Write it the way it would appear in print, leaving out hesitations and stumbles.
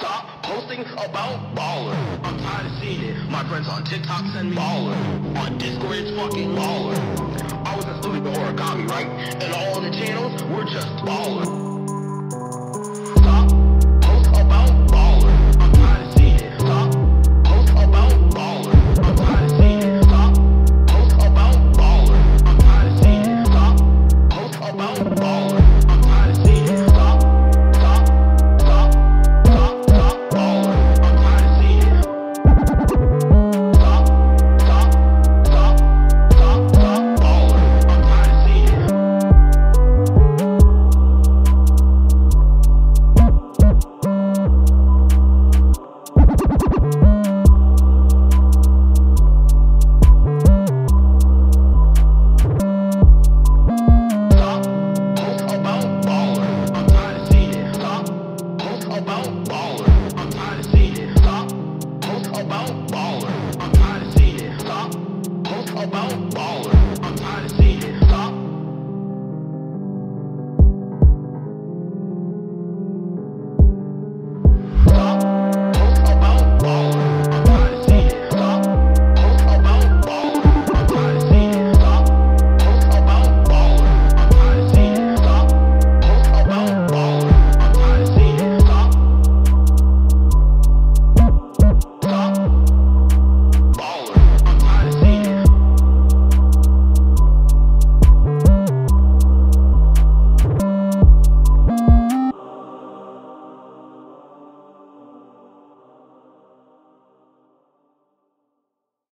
Stop posting about baller. I'm tired of seeing it. My friends on TikTok send me baller. On Discord it's fucking baller. I was a student of origami, right? And all the channels were just baller. Stop post about baller. I'm tired of seeing it. Stop post about baller. I'm tired of seeing it. Stop post about baller. I'm tired of seeing it. Stop post about baller. I'm tired of seeing it. Stop baller. I'm tired of seeing it. Stop baller. I'm tired of seeing it. Stop post about baller. I'm tired of seeing it. Stop post about baller. I'm tired of seeing it. Stop post about baller. I'm tired of seeing it. Stop post about baller.